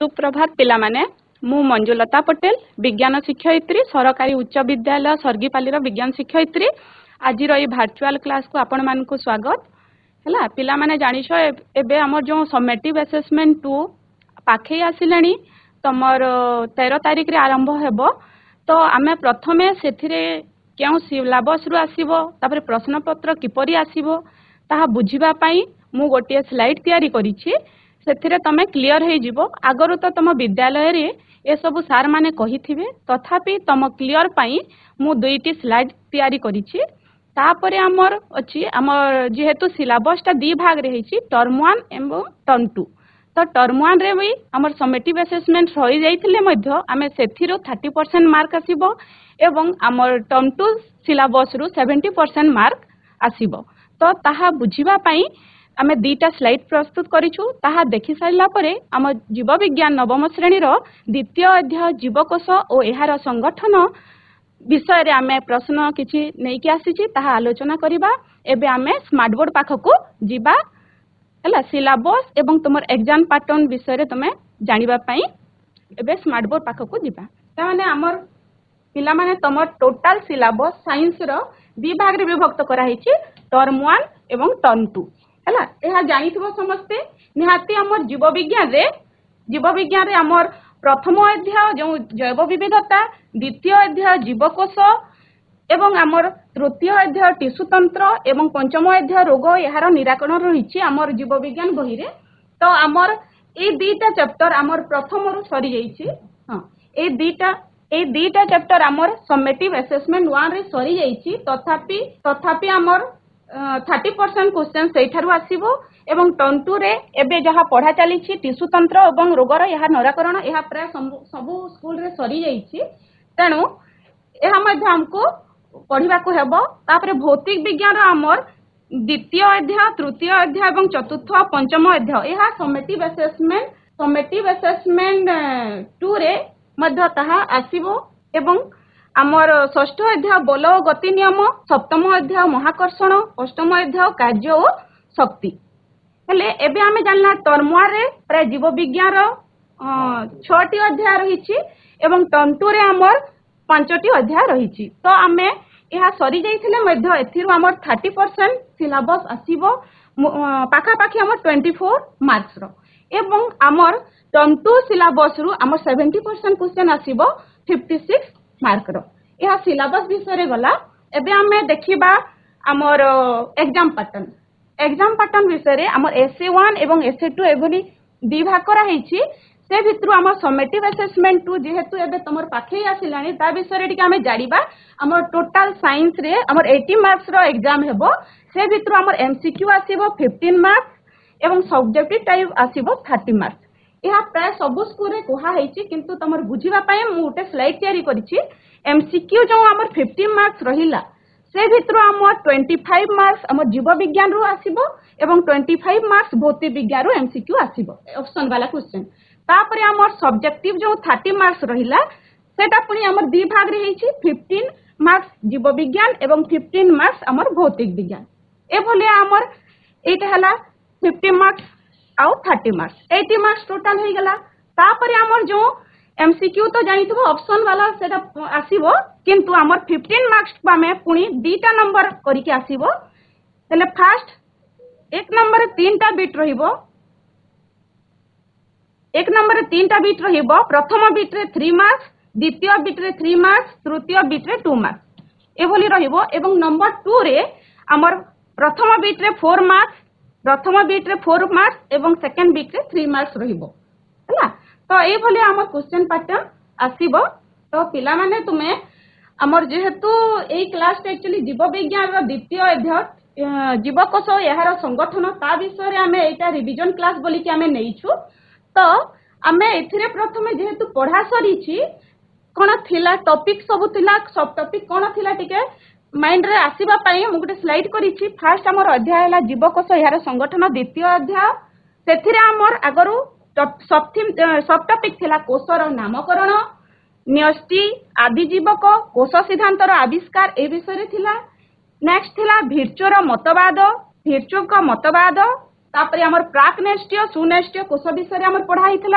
सुप्रभात पिला माने मु मंजुलता पटेल विज्ञान शिक्षयित्री सरकारी उच्च विद्यालय सर्गीपाली विज्ञान शिक्षयित्री आज भार्चुआल क्लास को आपण मान को स्वागत है। पिला माने जानिछ एबे हमर जो समेटिव असेसमेंट 2 पाखे आसिलानी तमर 13 तारिख रे आरंभ हेबो। तो आमे प्रथमे सेथिरे केउ सिलेबस रु आसीबो तापर प्रश्न पत्र किपरि आसीबो ताहा बुझिबा पई मु गोटे स्लाइड तयारी करिछि। सेथिरे तमे क्लियर हे जिवो। आगरु तो तम विद्यालय रे ए सब सार माने कहिथिबे तथापि तम क्लियर पई मु दुईटी स्लाइड तयारी करिछि। तापरे हमर अछि हमर जेहेतु सिलेबस ता दी भाग रे हेछि टर्म 1 एवं टर्म 2। तो टर्म 1 रे भी हमर समेटिव असेसमेंट होई जाइथिले मध्य आमे सेथिरो 30% मार्क आसीबो एवं हमर टर्म 2 सिलेबस रु 70% मार्क आसीबो। तो ताहा बुझिबा पई आमे दीटा स्लाइड प्रस्तुत करिछु। ताहा देखि साइला परे हम जीव विज्ञान नवम श्रेणी रो द्वितीय अध्याय जीवकोश और एहार संगठन विषय रे आमे प्रश्न किछि नै कि आसीछि ताहा आलोचना करिबा। एबे आमे स्मार्ट बोर्ड पाखको जिबा हला सिलेबस एवं तुमर एग्जाम पैटर्न विषय रे तमे जानिबा पई एबे स्मार्ट बोर्ड पाखको जिबा। ता माने हमर पिला माने तमर टोटल सिलेबस साइंस रो दि भाग रे विभक्त करा हिछि टर्म 1 एवं टर्म 2 हला। एहा जानिथबो समस्ते निहाती हमर जीव विज्ञान रे हमर प्रथम अध्याय जो जैव विविधता, द्वितीय अध्याय जीवकोश एवं हमर तृतीय अध्याय टिश्यू तंत्र एवं पंचम अध्याय रोग यार निराकरण रहिछि हमर जीव विज्ञान बही रे। तो हमर ए दीटा चैप्टर हमर प्रथम रु सरी जाइछि। हां ए दीटा चैप्टर हमर समेटिव असेसमेंट 1 रे सरी जाइछि। तथापि हमर 30% क्वेश्चन सेठारु आसीबो एवं टर्म 2 रे एबे जहा पढ़ा चली टिश्यू तंत्र एवं रोगर यह निराकरण यह प्राय सबु स्कूल रे सरी जाइछि। तेणु यह मध्य हमको पढ़िबा को हेबो। तापरे भौतिक विज्ञान हमर द्वितीय अध्याय, तृतीय अध्याय एवं चतुर्थ पंचम अध्याय यह समेटिव असेसमेंट 2 रे मध्य ताहा आसीबो एवं आमर षष्ठ अध्याय बल और गति नियम, सप्तम अध्याय महाकर्षण, अष्टम अध्याय कार्य और शक्ति। हेले एबे आमे जानला टर्म 1 रे प्राय जीव विज्ञान 6टी अध्याय रहिछि एवं टर्म 2 रे हमर 5टी अध्याय रहिछि। तो आमे यह सरी जाइथिले मध्य एथिरु हमर 30% सिलेबस आसीबो पाखा पाखी हमर 24 मार्क्स रो एवं हमर टर्म 2 सिलेबस रु हमर 70% क्वेश्चन आसीबो 56 मार्क रो। यह सिलेबस विषय रे गला। एबे हमें देखिबा हमर एग्जाम पैटर्न विषय रे हमर एसए 1 एवं एसए 2 एभली दि भाग करा हिछि। से भितरु हमर समेटिव असेसमेंट 2 जेहेतु एबे तमर पाखे आसिलानी ता विषय रे टिके हमें जानिबा। हमर टोटल साइंस रे हमर 80 मार्क्स रो एग्जाम हेबो। से भितरु हमर एमसीक्यू आसीबो 15 मार्क्स एवं सब्जेक्टिव टाइप आसीबो 30 मार्क्स। यह प्राय सबु स्कूल रे कोहा हेछि किंतु तमर बुझिबा पय मु उटे स्लाइड तयारी करिछि। एमसीक्यू जो हमर 50 मार्क्स रहिला से भितरु हमर 25 मार्क्स हमर जीव विज्ञान रु आसीबो एवं 25 मार्क्स भौतिक विज्ञान रु एमसीक्यू आसीबो ऑप्शन वाला क्वेश्चन। तापरे हमर सब्जेक्टिव जो 30 मार्क्स रहिला सेटा पुनी हमर दि भाग रे हेछि 15 मार्क्स जीव विज्ञान एवं 15 मार्क्स हमर भौतिक विज्ञान। ए भले हमर एटा हला 50 मार्क्स आउ 30 मार्क्स 80 मार्क्स टोटल हो गला। तापरे हमर जो एमसीक्यू तो जानिथबो ऑप्शन वाला सेटा आसीबो किंतु हमर 15 मार्क्स पामे पुनी दीटा नंबर करी के आसीबो। तले फर्स्ट एक नंबर 3टा बिट रहिबो, एक नंबर 3टा बिट रहिबो। प्रथम बिट रे 3 मार्क्स, द्वितीय बिट रे 3 मार्क्स, तृतीय बिट रे 2 मार्क्स एभली रहिबो एवं नंबर 2 रे हमर प्रथम बिट रे 4 मार्क्स, प्रथम बिट रे 4 मार्क्स एवं सेकंड बिट रे 3 मार्क्स रहिबो हला। तो ए भले हमर क्वेश्चन पैटर्न आसीबो। तो पिला माने तुमे हमर जेहेतु ए क्लास एक्चुअली जीव विज्ञान रो द्वितीय अध्याय जीवकोश यार संगठन ता विषय रे हमें एटा रिवीजन क्लास बोली कि हमें नेइछु। तो हमें एथिरे प्रथमे जेहेतु पढ़ा सरीछि कोन थिला टॉपिक सब टॉपिक कोन थिला टिके माइंड रे आसीबा पई मु गुटे स्लाइड करिछि। फर्स्ट हमर अध्याय हला जीवकोश यार संगठन द्वितीय अध्याय। सेथिरे हमर आगरु सब टॉपिक थिला कोषर नामकरण, न्यष्टि, आदि जीवक, कोष सिद्धांतर आविष्कार ए विषय रे थिला। नेक्स्ट थिला भिर्चोर मतवाद, भिर्चो का मतवाद। तापरे हमर प्राक नेष्टीय सुनेष्टीय कोष विषय रे हमर पढ़ा हितला।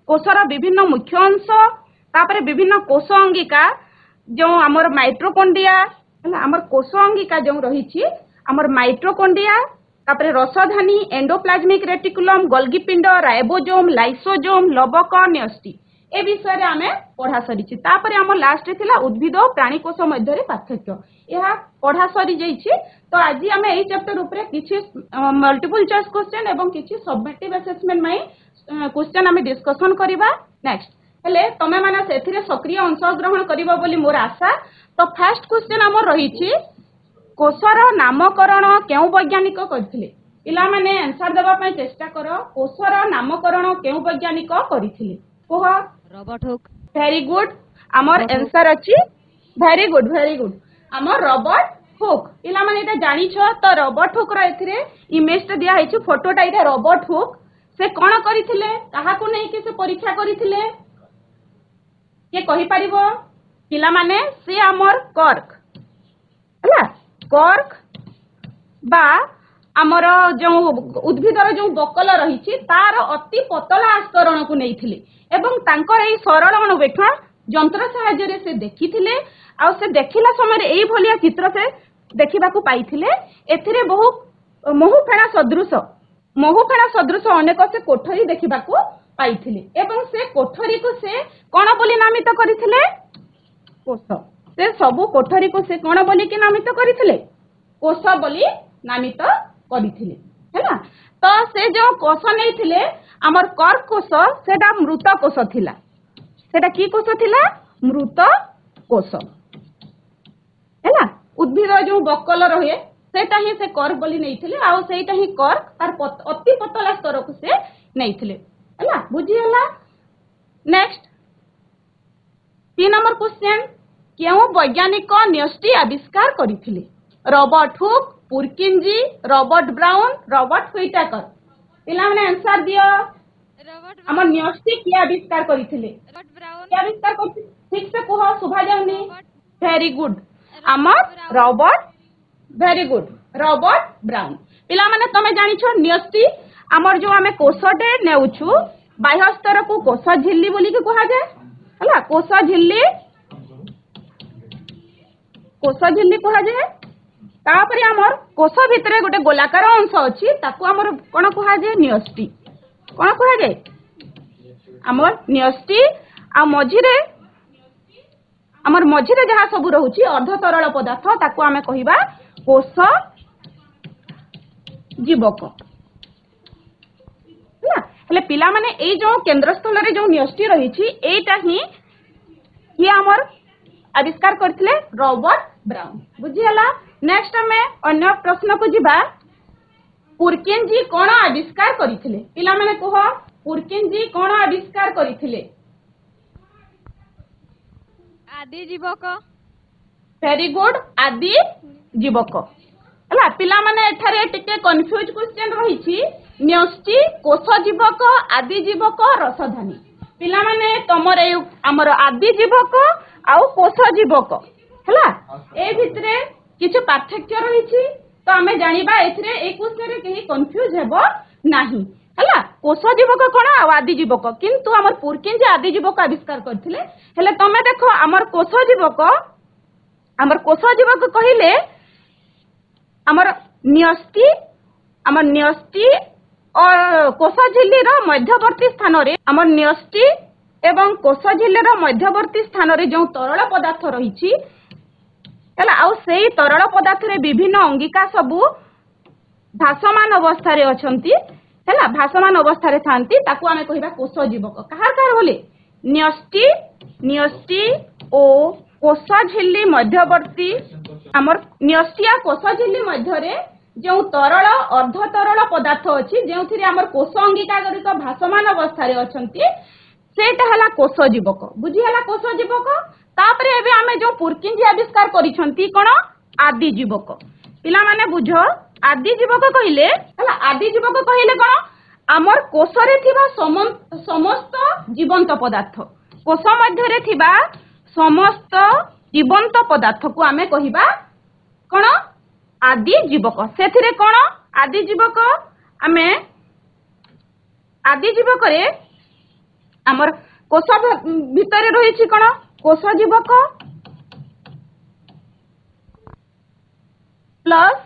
कोषर विभिन्न मुख्य अंश तापर विभिन्न कोष अंगिका जो आमर माइट्रोकॉन्ड्रिया आमर कोष अंगिका जो रही आमर माइट्रोकॉन्ड्रिया तापर रसधानी एंडोप्लाज्मिक रेटिकुलम गोल्गी पिंड राइबोसोम लाइसोसोम लवक न्यष्टि ए विषय रे आमे पढ़ा सरी तापर आम लास्ट थिला उद्भिद और प्राणी कोष मध्य पार्थक्य यह पढ़ा सरी जाइछि। तो आज आम यही चैप्टर उपरे किछि मल्टीपल चॉइस क्वेश्चन एवं किछि सबमिटिव असेसमेंट में क्वेश्चन आम डिस्कशन करबा नेक्स्ट हेले तमे माने सेथिरे सक्रिय अंशग्रहण करिबो बोली मोर आशा। तो फर्स्ट क्वेश्चन आमर रही कोषर नामकरण केउ वैज्ञानिक करथिले पिला माने आंसर देबा पय चेष्टा करो कोषर नामकरण केउ वैज्ञानिक करथिले कोह रॉबर्ट हुक। वेरी गुड आमर आंसर अछि वेरी गुड आमर रॉबर्ट हुक पिला माने एटा जानि छ। तो रॉबर्ट हुक रो एथिरे इमेज दिया हैछि फोटोटा इटा रॉबर्ट हुक से कोन करथिले काहा को नै कि से परीक्षा करथिले के कहि परिबो पिला माने से आमर कर्क हला कर्क बा आमर जो उद्भिदर जो बकल रही तार अति पतला आस्तरण को नहीं एवं तांकर एई सरल अनुवेक्षण जंत्र सहायता से देखिथिले आ से देखिला समय एई भलिया चित्र से देखिबा को पाइथिले एथिरे बहु महूफेणा सदृश अनेक से कोठरी देखिबा को पाइथिले एवं से कोठरी को से कोन बोली नामित करिथिले कोष से सबु कोठरी को से कोन बोली कि नामित करिथिले कोष बोली नामित करिथिले हैना। तो से जो कोष नै थिले हमर कर्क कोष सेटा मृत कोष थिला सेटा की कोष थिला मृत कोष हैना। उद्भिद जो बकल रहे सेटा ही से कर्क बोली नै थिले आ सेटा ही कर्क तार अति पतला स्तर को से नै थिले हैना बुझी हला। नेक्स्ट 3 नंबर क्वेश्चन केउ वैज्ञानिक न्यष्टि आविष्कार करिथिले Robert Hooke Purkinje Robert Brown Robert Whittaker पिला माने आंसर दियो हमर न्यष्टि की आविष्कार करिथिले की आविष्कार करथि ठीक से कहो सुभा जाउनी वेरी गुड हमर Robert very good Robert Brown पिला माने तमे जानि छ न्यष्टि हमर जो हमें कोषटे नेउछु बाह्य स्तर को कोष झिल्ली बोली के कहा जाय हला कोष झिल्ली कहा जाय तापरे हमर कोष भितरे गोटे गोलाकार अंश अछि ताकू हमर कोन कहा जाय न्यष्टि कोन कहा जाय हमर न्यष्टि आ मझिरे जहा सब रहउची अर्ध तरल पदार्थ ताकू हमें कहिबा कोष जीवक हेले पिला माने ए जो केंद्र स्थल रे जो न्यष्टि रही एटा ही ये हमर आविष्कार करथिले रॉबर्ट ब्राउन बुझियला। नेक्स्ट हमें अन्य प्रश्न को जिबा पुरकिंजी कोन आविष्कार करिथिले पिला माने कहो पुरकिंजी कोन आविष्कार करिथिले आदि जीवक वेरी गुड आदि जीवक हला पिला माने एठारे टिके कंफ्यूज क्वेश्चन रही न्यष्टि कोष जीवक आदि जीवक रसधानी पिला माने तमर हमर आदि जीवक आउ कोष जीवक हला ए भितरे किछ पार्थक्य रही तो आमे जानिबा एथिरे ए क्वेश्चन रे केही कंफ्यूज हेबो नाही हला कोष जीवक कोन आ आदि जीवक किंतु हमर पुरकिंजी आदि जीवक आविष्कार करथिले हेले तमे देखो हमर कोष जीवक कहिले हमर न्यष्टि और कोष झिल्ली रो मध्यवर्ती स्थान रे हमर न्यष्टि एवं कोष झिल्ली रो मध्यवर्ती स्थान रे जो तरल पदार्थ रही हला आ सेही तरल पदार्थ रे विभिन्न अंगिका सबु भासमान अवस्था रे अछंती हला भासमान अवस्था रे थांती ताकू हमें कहिबा कोष जीवक कहार बोले न्यष्टि ओ कोष झिल्ली मध्यवर्ती हमर न्यष्टि आ कोष झिल्ली मध्य रे जो तरल अर्ध तरल पदार्थ अछि जेउथिरे हमर कोष अंगिका गुरिक भासमान अवस्था रे अछंती सेटा हला कोष जीवक बुझी हला कोष जीवक तापरे एबे हमें जो पुरकिंजी आविष्कार करिसंती कोन आदि जीवक पिला माने बुझो आदि जीवक कहिले हला आदि जीवक कहिले कोन हमर कोष रे थिबा समस्त जीवंत पदार्थ कोष मध्य रे थिबा समस्त जीवंत पदार्थ को हमें कहिबा कोन आदि जीवक सेथिरे कोन आदि जीवक हमें आदि जीवक रे आमर कोष भितर रही कौन कोष जीवक प्लस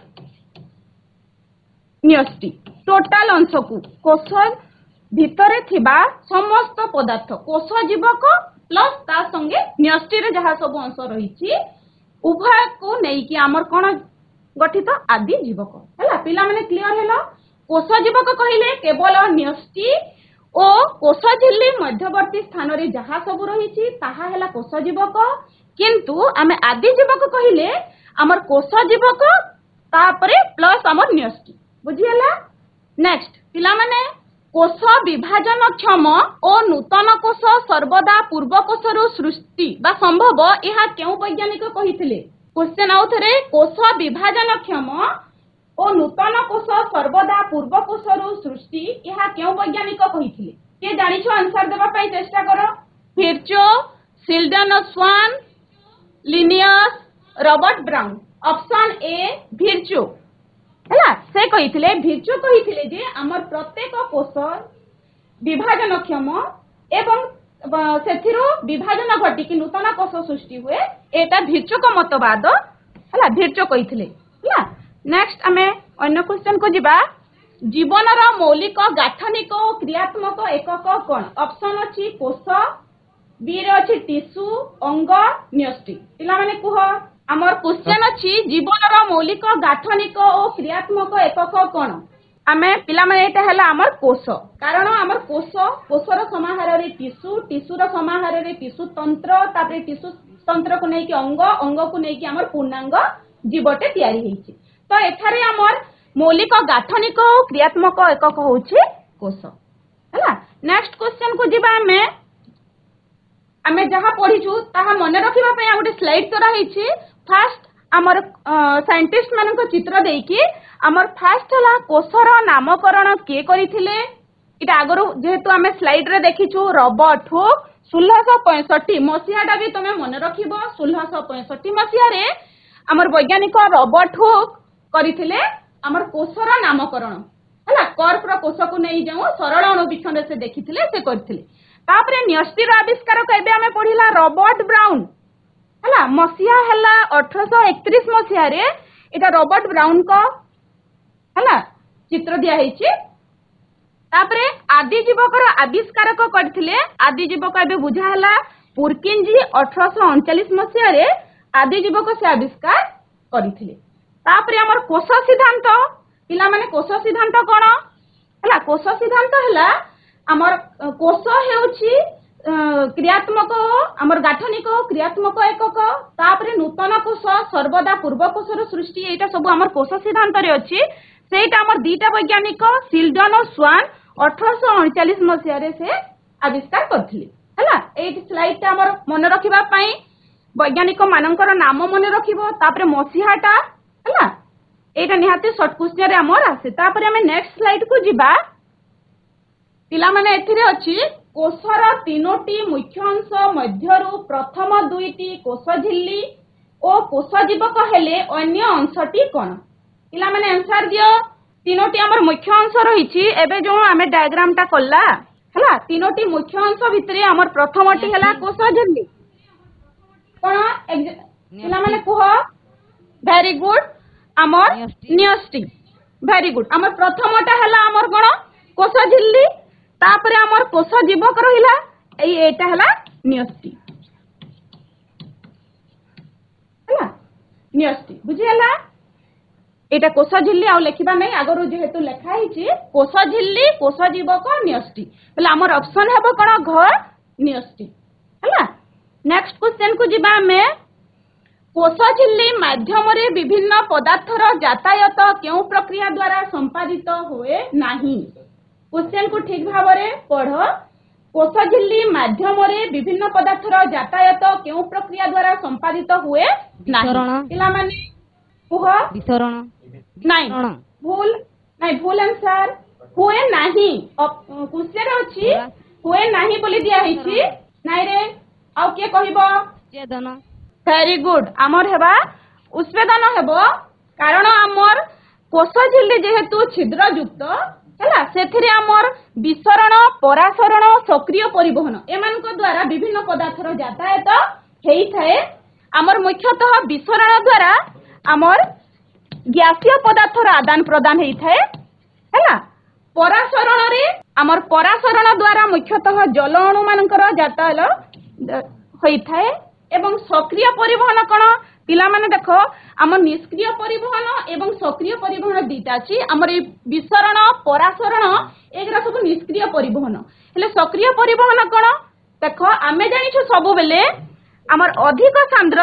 न्यष्टि टोटाल अंश को कोष भितर थिबा समस्त पदार्थ कोष जीवक प्लस ता संगे न्यष्टि रे जहाँ सब अंश रही उभय को नहीं आमर कौन गठित आदि जीवक है पिला माने क्लियर है कोष जीवक कहले केवल न्यष्टि और कोष झिल्ली मध्यवर्ती स्थान रे जहाँ सब रही ताहा है कोष जीवक किंतु आमे आदि जीवक कहले आमर कोष जीवक तापरे प्लस आमर न्यष्टि बुझिएला नेक्स्ट पिला माने कोष विभाजन क्षम और नूतन कोष सर्वदा पूर्व कोषरु सृष्टि बा संभव यह केउ वैज्ञानिक कहिथिले क्वेश्चन आउ थरे कोष विभाजन क्षम और नूतन कोष सर्वदा पूर्व कोषरु सृष्टि यह केउ वैज्ञानिक कहिथिले के जानिछो आंसर देबा पई चेष्टा करो Virchow Schleiden Schwann Linnaeus Robert Brown option A Virchow है से कही विर्चो जे आमर प्रत्येक कोष विभाजन क्षम एवं सेथिरो विभाजन घटिकी नूतन कोष सृष्टि हुए एटा विर्चो को मतवाद है विर्चो कही नेक्स्ट आमे अन्य क्वेश्चन को जिबा जीवनर मौलिक गाठनिक और क्रियात्मक एकक कौन ऑप्शन अच्छी कोष बी रे अच्छी टिश्यू अंग न्यष्टि पिला माने कुह आमर क्वेश्चन अच्छी जीवनर मौलिक गाठनिक और क्रियात्मक एकक कौन आमे पिला माने एटा हैला आमर कोष कारण आमर कोषर समाहार रे टिश्यूर समाहार रे टिश्यू तंत्र तापरे टिश्यू तंत्र को नै कि अंग को नै कि आमर पूर्णांग जीवटे तयारी हेछि तो एठारे आमर मौलिक गाठनिक और क्रियात्मक एकक होछि कोष हैला नेक्स्ट क्वेश्चन को जिबा आमे जहाँ पढ़ीचु ताहा मने रखिबा पय गोटे स्लाइड तोरा हेछि फास्ट आमर साइंटिस्ट मानक चित्र देकी आमर फास्ट हला कोषर नामकरण के करिथिले इटा आगरो जेहेतु आमे स्लाइड रे देखिचु रॉबर्ट हुक 1665 मसियाटा भी तमे मने रखिबो 1665 मसिया रे आमर वैज्ञानिक रॉबर्ट हुक करिथिले आमर कोषर नामकरण हला कर्क रो कोष को नै जाऊ सरल अणुवीक्षण से देखिथिले से करथिले तापरे न्यष्टिर आविष्कार को एबे आमे पढिला रॉबर्ट ब्राउन हला मसिया हला 1831 मसिया रे एटा रॉबर्ट ब्राउन को हला चित्र दिया हेछि तापरे आदि जीवकर आविष्कार को करथिले आदि जीवक एबे बुझा हला पुरकिंजी 1839 मसिया रे आदि जीवक से आविष्कार करिथिले तापरे हमर कोष सिद्धांत पिला माने कोष सिद्धांत कोन हला कोष सिद्धांत हला हमर कोष हेउछि क्रियात्मक आमर गाठनिक क्रियात्मक एकक तापरे नूतन कोष सर्वदा पूर्व कोषर सृष्टि एटा सब आमर कोष सिद्धांत रे अछि सेटा आमर दीटा वैज्ञानिक शिल्डन और स्वान 1839 मसिया रे से आविष्कार करथिले हला एट स्लाइड ता आमर मन रखिबा पई वैज्ञानिक मानकर नाम मन रखिबो तापरे मसिहाटा हला एटा निहाती शॉर्ट क्वेश्चन रे आमर आसे तापरे हमें नेक्स्ट स्लाइड को जिबा पिला माने एथिरे अछि कोषर तीनोटी मुख्य अंश मध्यरु प्रथम दुईटी कोष झिल्ली और कोष जीवक हेले अन्य अंशटी कोन पिला माने आंसर दियो तीनोटी हमर मुख्य अंश रहिछि एबे जो हमें डायग्राम ता करला हला तीनोटी मुख्य अंश भितरे हमर प्रथमटी हला कोष झिल्ली कोन पिला माने कुह वेरी गुड हमर न्यष्टि वेरी गुड हमर प्रथमटा हला हमर कोन कोष झिल्ली तापरे हमर कोष जीवक रहिला एटा हला न्यष्टि हला न्यष्टि बुझियला एटा कोष झिल्ली आ लेखिबा नै आगरो जेहेतु लेखा हिची कोष झिल्ली कोष जीवक न्यष्टि तले हमर ऑप्शन हेबो कोन घ न्यष्टि हला नेक्स्ट क्वेश्चन को जिबा हमें कोष झिल्ली माध्यम रे विभिन्न पदार्थर यातायात केउ प्रक्रिया द्वारा संपादित होए नाही क्वेश्चन को ठीक भाव रे पढ़ कोष झिल्ली माध्यम रे विभिन्न पदार्थर यातायात केउ प्रक्रिया द्वारा संपादित हुए नाही पिला माने कुह विसरण नाही भूल आंसर हुए नाही क्वेश्चन अछि हुए नाही बोली दिया हिची नाही रे आ के कहिबो छेदन वेरी गुड आमर हेबा उस्वेदन हेबो कारण आमर कोष झिल्ली जेहेतु छिद्र युक्त हला सेथिरे आमर विसरण परासरण सक्रिय परिवहन एमान द्वारा विभिन्न पदार्थर यातायात होता है। आमर मुख्यतः विसरण द्वारा आमर गैसीय पदार्थर आदान प्रदान होता है। परासरण रे आमर परासरण द्वारा मुख्यतः जल अणु मानकर यातायात होता है। एवं सक्रिय परिवहन कौन पिला माने देखो आमर निष्क्रिय परिवहन एवं सक्रिय परिवहन दुईटा अच्छी आमर विसरण परासरण एगरा सब निष्क्रिय परिवहन हेले सक्रिय परिवहन कौन देख आम जानिछु सब बेले आमर अधिक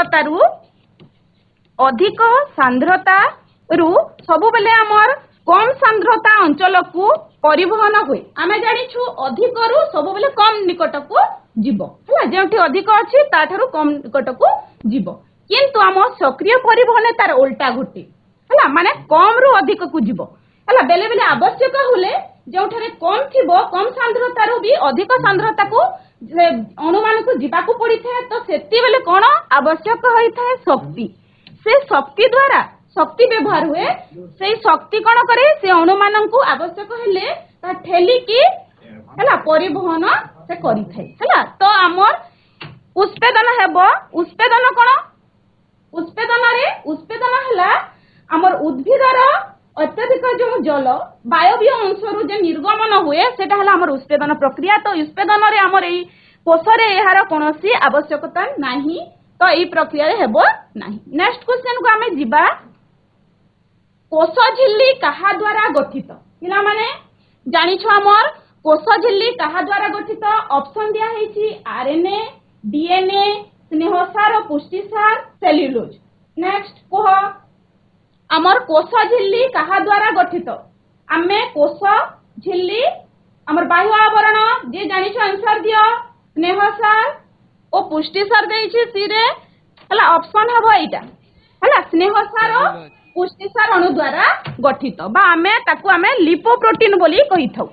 सांद्रता रु सब बेले आमर कम सांद्रता अंचल को परिवहन हुए। आम जानिछु अधिक रु सब बेले कम निकट को जीव है जो अधिक अच्छी ताठारु कम निकट को जीव किंतु आम सक्रिय परिवहन तार उल्टा घटे है माने कम रु अधिक को जीव है बेले बेले आवश्यक हुए जो कम थी कम सांद्रता भी अधिक सांद्रता को अणु मान को जीवाक पड़ी था तो से बेले कौन आवश्यक होता है शक्ति से शक्ति द्वारा शक्ति व्यवहार हुए से शक्ति कौन करे से अणु मान को आवश्यक हेले ठेलिकी है परिवहन से करी है तो आमर उत्पेदन हेब उत्पेदन कौन उत्पेदन है आमर उद्भिदर अत्यधिक जो जल वायव्य अंशरू जो निर्गमन हुए सेटा हला आमर उत्पेदन प्रक्रिया। तो उत्पेदन रे आमर एई कोषरे एहार कोनोसी आवश्यकता नाही तो एई प्रक्रिया रे हेबो नाही। नेक्स्ट क्वेश्चन को आमे जिबा कोष झिल्ली कहा द्वारा गठित पिला माने जानिछु आमर कोष झिल्ली कहा द्वारा गठित ऑप्शन दिया हेछि आरएनए डीएनए स्नेहसार पुष्टिसार सेल्युलोज। नेक्स्ट कह आमर कोष झिल्ली कहा द्वारा गठित आमे कोष झिल्ली आमर बाह्य आवरण जे जानिछ आंसर दियो स्नेहसार ओ पुष्टिसार देइछि सी रे हला ऑप्शन हबो एटा हला स्नेहसार ओ पुष्टिसार अणु द्वारा गठित बा आमे ताकू आमे लिपोप्रोटीन बोली कहिथौ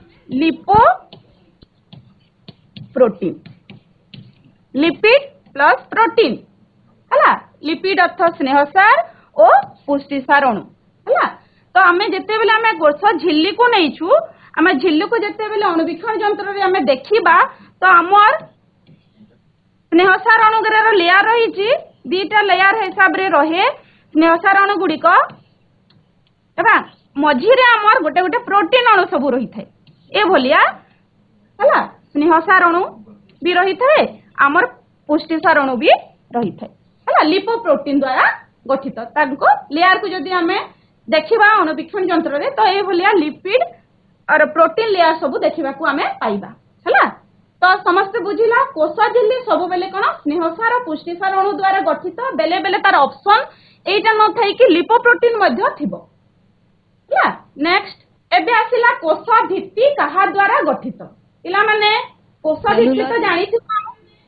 लिपोप्रोटीन लिपिड प्लस प्रोटीन है लिपिड अर्थ स्नेहसार और पुष्टिसार अणु है तो आम जिते बेले आम कोष झिल्ली को नहींचु आम झिल्ली को जिते बेले अणुवीक्षण यंत्र रे आम देखिबा तो आमर स्नेहसार अणुग्रार लेयर रही दीटा लेयर हिसाब रे रहे स्नेहसार अणु गुड़िक मझीरे आमर गोटे गोटे प्रोटीन अणु सब रही है ए भलिया है स्नेहसार अणु भी रही है आमर पुष्टिसार अणु भी रही है लिपोप्रोटीन द्वारा गठित ताको लेयर को जदि आमे देखिबा अणुवीक्षण यंत्र रे तो ए भलिया लिपिड और प्रोटीन लेयर सब देखिबा को आमे पाइबा हैला। तो समस्त बुझिला कोष झिल्ली सब बेले कोन स्नेहसार और पुष्टिसार अणु द्वारा गठित बेले बेले तार ऑप्शन एटा न थाई कि लिपोप्रोटीन मध्य थिबो हैला। नेक्स्ट एबे आसिला कोष भित्ति कहा द्वारा गठित पिला माने कोष भित्ति तो जानि थिबा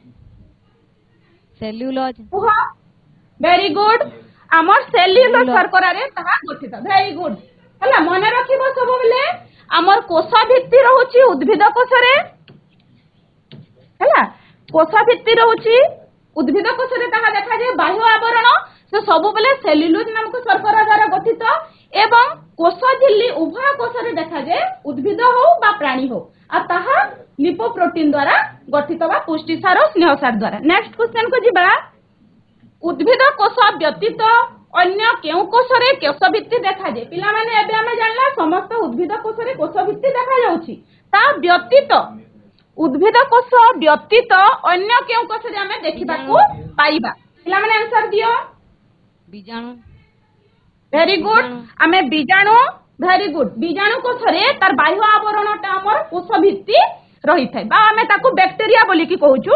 सेल्युलोज वेरी गुड आमर सेल्युलोज शर्करा रे ताहा गठित वेरी गुड हला मन रखिबो सब बेले आमर कोष भित्ति रहउची उद्भिद कोष रे हला कोष भित्ति रहउची उद्भिद कोष रे ताहा देखा जे बाह्य आवरण से सब बेले सेल्युलोज नामक शर्करा द्वारा गठित एवं कोष झिल्ली उभय कोष रे देखा जे उद्भिद हो बा प्राणी हो आ ताहा लिपोप्रोटीन द्वारा गठित बा पुष्टिसार और स्नेहसार द्वारा। नेक्स्ट क्वेश्चन को जिबा उद्भिद कोष व्यतीत अन्य केउ कोष रे कोष भित्ति देखा जे पिला माने एबे हमें जानला समस्त उद्भिद कोष रे कोष भित्ति देखा जाउची ता व्यतीत उद्भिद कोष व्यतीत अन्य केउ कोष रे हमें देखिबा को पाइबा पिला माने आंसर दियो बीजाणु वेरी गुड आमे बीजाणु वेरी गुड बीजाणु कोष रे तार बाह्य आवरणटा हमर कोष भित्ति रही थाए बा आमे ताकू बैक्टीरिया बोली की कहूछु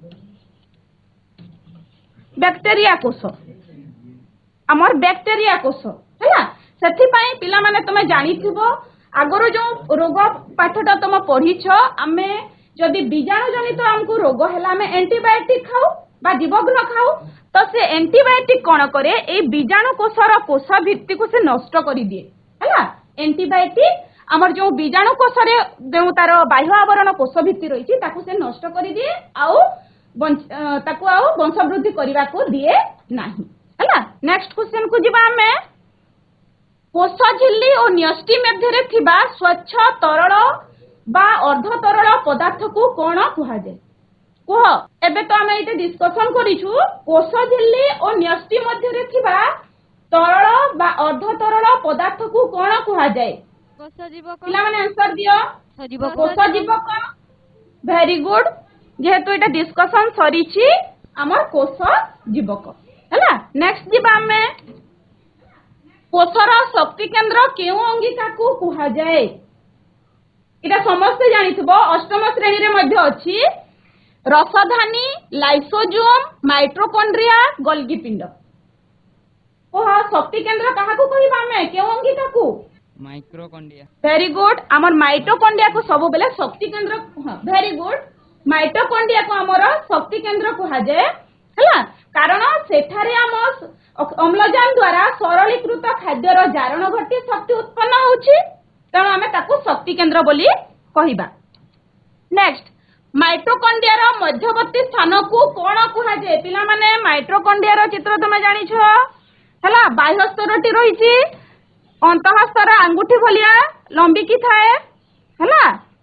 बैक्टीरिया कोष आमर बैक्टीरिया कोष हैला सेथि पई पिला माने तमे जानिथिबो आगरो जो रोग पाठटा तुम पढ़ीछ आमे जदि बीजाणु जनित हमको रोग हैला आमे एंटीबायोटिक खाऊ बा जीवघ्न खाऊ तो से एंटीबायोटिक कौन करे ए बीजाणु कोषर कोष भित्ति को से नष्ट कर दिए हैला एंटीबायोटिक आमर जो बीजाणु कोष रे जो तार बाह्य आवरण कोष भित्ति रही ताकू से नष्ट कर दिए आउ ताकू आउ वंशवृद्धि करबा को दिए नाही हैला। नेक्स्ट क्वेश्चन को जिबा हमें कोष झिल्ली और न्यष्टि मध्य रे थिबा स्वच्छ तरल बा अर्ध तरल पदार्थ को कौन कह जाए कह एबे तो आम ये डिस्कसन करिछु कोष झिल्ली और न्यष्टि मध्य थिबा तरल बा अर्ध तरल पदार्थ को कौन कह जाए कोष जीवक पिला माने आंसर दियो जीवक कोष जीवक वेरी गुड जेहेतु एटा डिस्कशन सरीछि हमर कोष जीवक हैला नेक्स्ट जीवा हमें कोषर शक्ति केंद्र केउ अंगिका को कह जाए इटा समस्त जानिथबो अष्टम श्रेणी रे मध्य अछि रसधानी लाइसोजोम माइटोकॉन्ड्रिया गोल्गी पिंड कह शक्ति केंद्र काहा को कहिबा हमें केउ अंगिका को माइक्रोकॉन्ड्रिया वेरी गुड आमर माइटोकॉन्ड्रिया को सब बेले शक्ति केंद्र वेरी गुड माइटोकॉन्ड्रिया को आमर शक्ति केंद्र कह जाए हैला कारण सेठारे आम अम्लजान द्वारा सरलीकृत खाद्यर जारण घटी शक्ति उत्पन्न होउछि तेणु आमे ताको शक्ति केंद्र बोली कहिबा नेक्स्ट माइटोकॉन्ड्रिया रो मध्यवर्ती स्थान को कोन कह जाए पिला माने माइटोकॉन्ड्रिया रो चित्र तुमे जानि छ हैला बाह्य स्तरटी रहिछि अंतः स्तर आंगुठी भलिया लंबिकी थाए हैला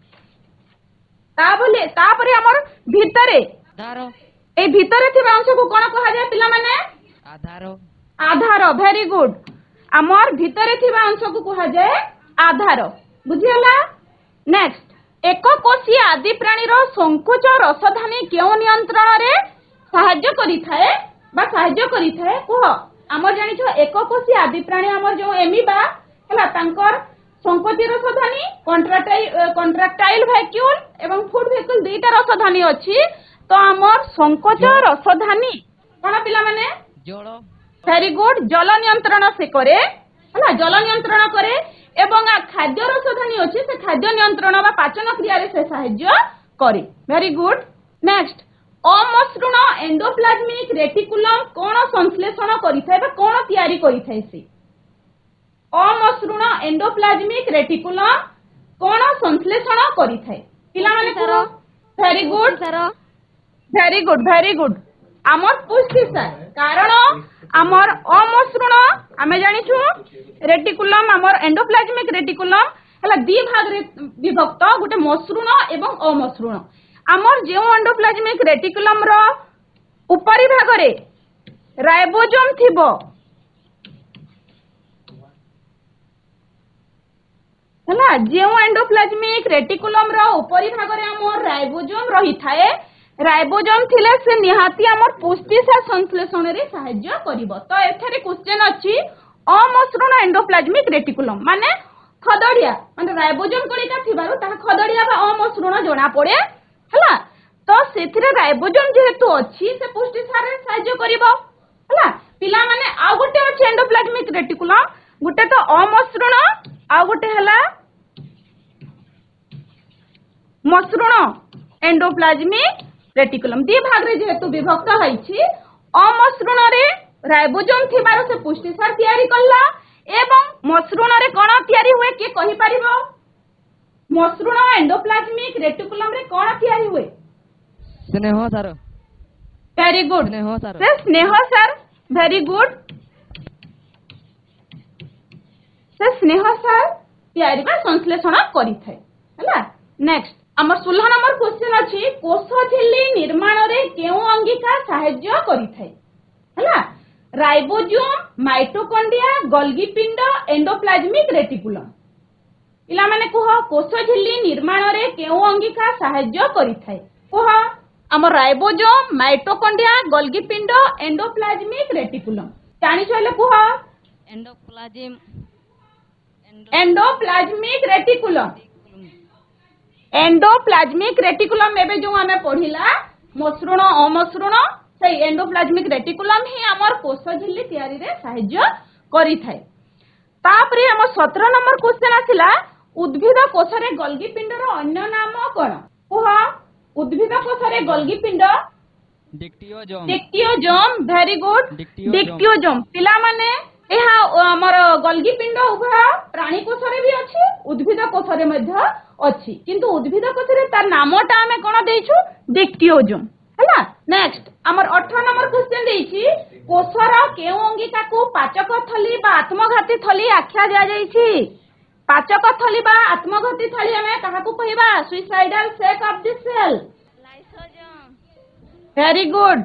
तापरे हमर भितरे आधार ए भितरे थिबा अंश को कोन कहा जाय पिला माने आधार आधार वेरी गुड हमर भितरे थिबा अंश को कहा जाय आधार बुझियला नेक्स्ट एक कोषीय आदि प्राणी रो संकोच रसधानी केउ नियंत्रण रे सहाय्य करि थाए बा सहाय्य करि थाए कह आमर जानि छ एक कोषीय आदि प्राणी आमर जो एमिबा हैला तांकर संकोची रसधानी कॉन्ट्रैक्टाइल वैक्यूल एवं फूड वैक्यूल दुईटा रसधानी अछि तो आमर संकोच रसधानी कोन पिला माने जल वेरी गुड जल नियंत्रण से करे हैला जल नियंत्रण करे एवं खाद्य रसधानी अछि से खाद्य नियंत्रण बा पाचन क्रिया रे से सहाय्य करे वेरी गुड नेक्स्ट अमसृण एंडोप्लाज्मिक रेटिकुलम कोन संश्लेषण करिथाय बा कोन तयारी करिथाय से अमसृण एंडोप्लाज्मिक रेटिकुलम कोन संश्लेषण करिथाय पिला माने सर वेरी गुड सर वेरी गुड आमर पुष्टि सर कारण आमर अमसृण आमे जानिछु रेटिकुलम आमर एंडोप्लाज्मिक रेटिकुलम हला दी भाग रे विभक्त गुटे मसृण एवं अमसृण आमर जे एंडोप्लाज्मिक रेटिकुलम रो ऊपरी भाग रे राइबोसोम थिबो हला जे एंडोप्लाज्मिक रेटिकुलम रो ऊपरी भाग रे आमर राइबोसोम रही थाए राइबोसोम थिले से निहाती आमर पुष्टिसार संश्लेषण रे सहाय्य करिवो तो एथरे क्वेश्चन अछि अमसृण एंडोप्लाज्मिक रेटिकुलम माने खदड़िया माने राइबोसोम कलिका थिबारु ता खदड़िया बा अमसृण जणा पड़े हला तो सेथिरे राइबोसोम जेहेतु अछि से पुष्टिसार रे सहाय्य करिवो हला पिला माने आ गोटे अछि एंडोप्लाज्मिक रेटिकुलम गोटे तो अमसृण आ गोटे हला मसृण एंडोप्लाज्मिक रेटिकुलम दी भाग रे जेहेतु विभक्त होईछि अमसृण रे राइबोसोम थिबार से पुष्टिसार तयारी करला एवं मसृण रे कोन तयारी हुए के कहि परिबो मसृण एंडोप्लाज्मिक रेटिकुलम रे कोन तयारी हुए स्नेह सर वेरी गुड स्नेह सर से स्नेह सर वेरी गुड से स्नेह सर तयारी बा संश्लेषण करिथाय हला नेक्स्ट हमर 16 नंबर क्वेश्चन अछि कोष झिल्ली निर्माण रे केउ अंगिका सहाय्य करिथाय हला राइबोसोम माइटोकॉन्ड्रिया गोल्गी पिंड एंडोप्लाज्मिक रेटिकुलम पिला माने कह कोष झिल्ली निर्माण रे केउ अंगिका सहाय्य करिथाय कह हमर राइबोसोम माइटोकॉन्ड्रिया गोल्गी पिंड एंडोप्लाज्मिक रेटिकुलम जानि छले कह एंडोप्लाज्मिक रेटिकुलम एंडोप्लाज्मिक रेटिकुलम एबे जो हमें पढ़िला मसृण अमसृण से एंडोप्लाज्मिक रेटिकुलम ही हमर कोष झिल्ली तयारी रे सहाय्य करि थाए तापरे हमर 17 नंबर क्वेश्चन आसिला उद्भिद कोष रे गोल्गी पिंड रो अन्य नाम कोन कह उद्भिद कोष रे गोल्गी पिंड डिक्टियोजोम वेरी गुड डिक्टियोजोम पिला माने एहा हमर गोल्गी पिंड उभय प्राणी कोष रे भी अछि उद्भिद कोष रे मध्ये अछि किंतु उद्भिद कोष रे तार नामटा हमें कोन देइछु डिक्टियोजोम हैला नेक्स्ट हमर 18 नंबर क्वेश्चन देइछि कोषर केउ अंगिका को पाचक थली बा आत्मघाती थली आख्या दिया जाइछि पाचक थली बा आत्मघाती थली आमे काहाकू कहबा suicidal sac of the cell very good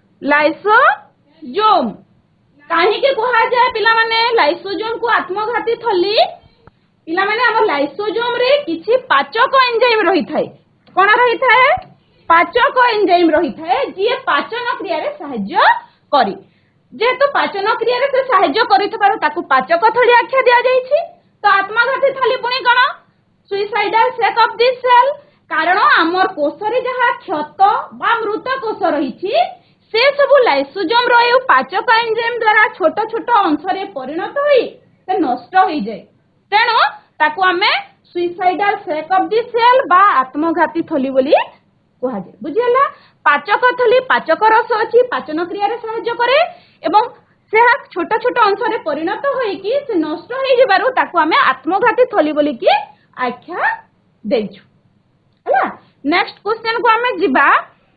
lysosome काहे के कहा जाए पिला माने लाइसोजोम को आत्मघाती थली पिला माने हमर लाइसोजोम रे किछि पाचक एंजाइम रही थाए कोन रही थाए पाचक एंजाइम रही थाए जे पाचन क्रिया रे सहाय्य करी जेहेतु पाचन क्रिया रे से सहाय्य करिथबार ताकू पाचक थली आख्या दिया जाईछि तो आत्मघाती थली पुणी कौन suicidal sac of the cell कारण आमर कोष रे जहा क्षत बा मृत कोष रही से सब लाइसोजोम रो पाचक एंजाइम द्वारा छोट छोट अंश रे परिणत होई से नष्ट होई जाय तेणु ताकू आमे suicidal sac of the cell बा आत्मघाती थली बोली कहा जाय बुझियला पाचक थली पाचक रस अछि पाचन क्रिया रे सहाय्य करे एवं से छोट छोट अंश रे परिणत होई कि से नष्ट होई जिबारु ताकू आमे आत्मघाती थली बोली कि आख्या देइछु हला नेक्स्ट क्वेश्चन को आमे जिबा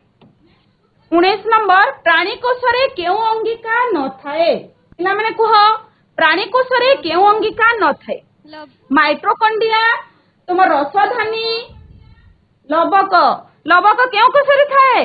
19 नंबर प्राणी कोष रे केउ अंगिका न थाए पिला माने कह प्राणी कोष रे केउ अंगिका न थाए माइटोकॉन्ड्रिया तुम रसधानी लवक लवक केउ कोष रे थाए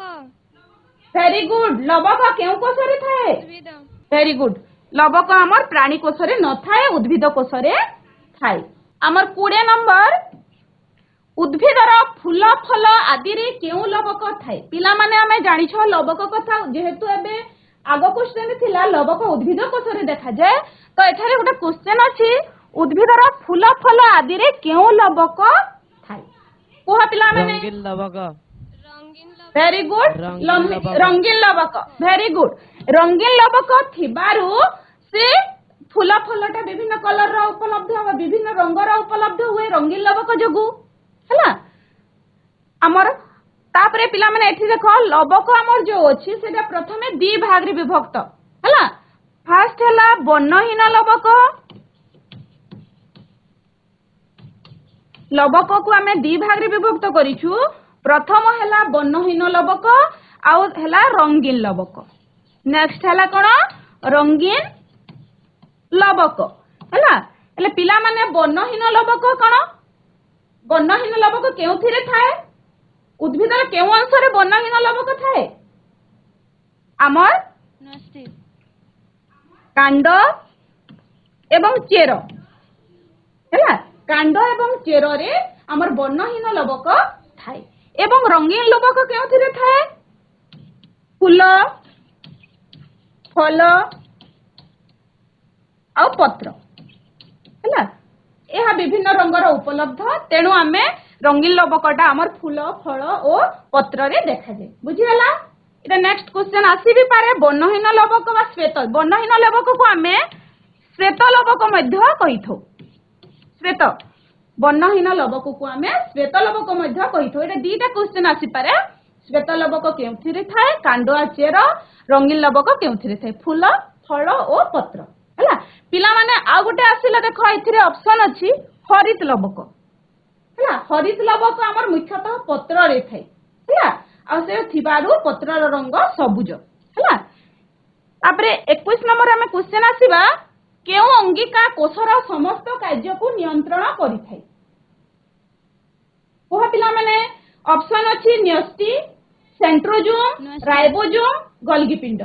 वेरी गुड लवक केउ कोष रे थाए वेरी गुड लवक आमर प्राणी कोष रे न थाए उद्भिद कोष रे थाए आमर 20 नंबर उद्भिदर फूल फल आदि रे केउ लवक थाए पिला माने हमें जानि छ लवक कथा जेहेतु एबे आगो क्वेश्चन थिला लवक उद्भिद कोष रे देखा जाए तो एठारे गोटे क्वेश्चन अछि उद्भिदर फूल फल आदि रे केउ लवक थाए कोहा पिला माने रंगीन लवक वेरी गुड रंगीन लवक वेरी गुड रंगीन लवक थिबारु से फूल फलटा विभिन्न कलर रा उपलब्ध हो विभिन्न रंग रा उपलब्ध हुए रंगीन लवक जगु हैला हमर तापरे पिला माने एठी देखो लवक हमर जो अछि सेटा प्रथमे दि भाग रे विभक्त हैला फर्स्ट हैला वर्णहीन लवक लवक को आमे दि भाग रे विभक्त करिछु प्रथम हैला वर्णहीन लवक आउ हैला रंगीन लवक नेक्स्ट हैला कोन रंगीन लवक हैला एले पिला माने वर्णहीन लवक कोन वर्णहीन लवक केउथिरे थाए उद्भिदर केउ अंश रे वर्णहीन लवक थाए आमर कांड एवं चेर हैला कांड एवं चेर रे आमर वर्णहीन लवक थाए एवं रंगीन लवक केउथिरे थाए फूल फल आ पत्र हैला यह विभिन्न रंगर उपलब्ध तेणु आमे रंगीन लवकटा आमर फूल फल और पत्र रे देखा जाए बुझिगला इटा नेक्स्ट क्वेश्चन आसी भी पारे वर्णहीन लवक बा श्वेत वर्णहीन लवक को आमे श्वेत लवक मध्य कहिथो श्वेत वर्णहीन लवक को आमे श्वेत लवक मध्य कहिथो इटा दीटा क्वेश्चन आसी पारे श्वेत लवक केउथिरे थाए कांड आ चेर रंगीन लवक केउथिरे थाए फूल फल और पत्र हैला पिला माने आ गोटे आसिला देखो एथिरे ऑप्शन अछि हरित लवक हैला हरित लवक हमर मुख्यतः पत्र रे थाए हैला आ से थिबारु पत्र रो रंग सबुज हैला तापरे 21 नंबर हमें क्वेश्चन आसीबा केउ अंगिका कोषर समस्त कार्य को नियंत्रण करि थाए कोहा पिला माने ऑप्शन अछि न्यष्टि सेंट्रोजोम राइबोजोम गोल्गी पिंड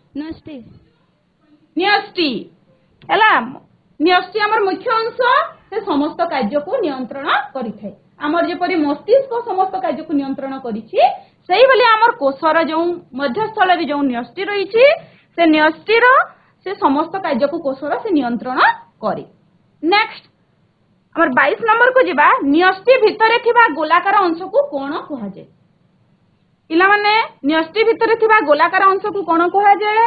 न्यष्टि हैला न्यष्टि हमर मुख्य अंश से समस्त कार्य को नियंत्रण करि थाए हमर जेपरि मस्तिष्क समस्त कार्य को नियंत्रण करिछि सेही भली हमर कोषर जो मध्यस्थल रे जो न्यष्टि रहिछि से न्यष्टि रो से समस्त कार्य को कोषर से नियंत्रण करे नेक्स्ट हमर 22 नंबर को जिबा न्यष्टि भितरे थिबा गोलाकार अंश को कोन कहा जाय पिला माने न्यष्टि भितरे थिबा गोलाकार अंश को कोन कहा जाय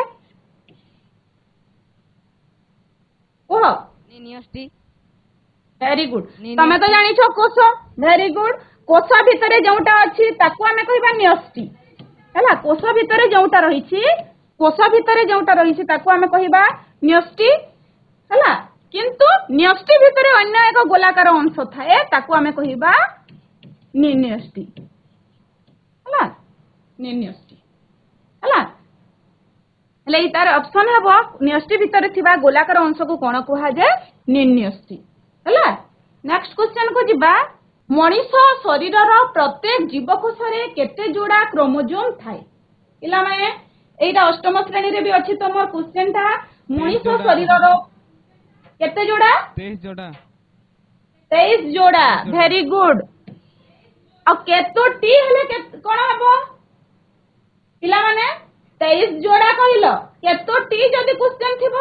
ओह न्यष्टि वेरी गुड तमे तो जानि छ कोष वेरी गुड कोष भितरे जोटा अछि ताकू हमें कहबा न्यष्टि हैला कोष भितरे जोटा रहिछि कोष भितरे जोटा रहिछि ताकू हमें कहबा न्यष्टि हैला किंतु न्यष्टि भितरे अन्य एक गोलाकार अंश थाए ताकू हमें कहबा निर्न्यष्टि हैला निर्न्यष्टि हैला हेले इतार ऑप्शन हेबो न्यष्टि भितरे थिबा गोलाकार अंश को कोन कहा जाय निर्न्यष्टि हैला नेक्स्ट क्वेश्चन को जिबा मनीष शरीरर प्रत्येक जीवकोशरे केते जोड़ा क्रोमोजोम थाए पिला माने एटा अष्टम श्रेणी रे भी अछि तमर क्वेश्चन था मनीष शरीरर केते जोड़ा 23 जोड़ा 23 जोड़ा वेरी गुड आ केतोटी हेले कोन हबो पिला माने 23 जोड़ा कहिलो केतोटी जदी क्वेश्चन थिबो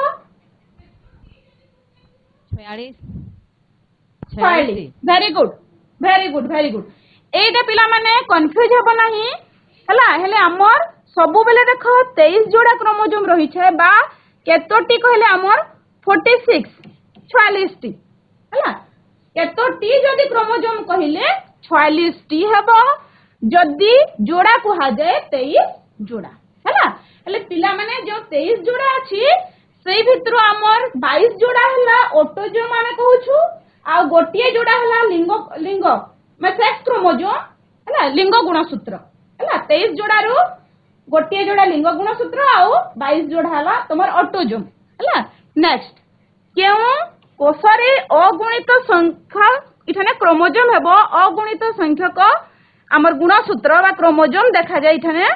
46 very good very good very good एटा पिला माने कंफ्यूज हबो नाही हला हेले हमर सब बेले देखो 23 जोड़ा क्रोमोजोम रही छे बा केतोटी कहले हमर 46 46 टी हला केतोटी जदी क्रोमोजोम कहिले 46 टी हेबो जदी जोड़ा कुहा जाए 23 जोड़ा हला हेले पिला माने जो 23 जोड़ा अछि सेई भितरो हमर 22 जोड़ा हला ऑटोजोम माने कहूछु आ गोटिए जोड़ा हला लिंग लिंग मैं सेक्स क्रोमोजोम हला लिंग गुणसूत्र हला 23 जोड़ा रो गोटिए जोड़ा लिंग गुणसूत्र आ 22 जोड़ा हला तमर ऑटोजोम हला नेक्स्ट केउ कोषरे अगुणित संख्या इठाने क्रोमोजोम हेबो अगुणित संख्यक हमर गुणसूत्र बा क्रोमोजोम देखा जाय इठाने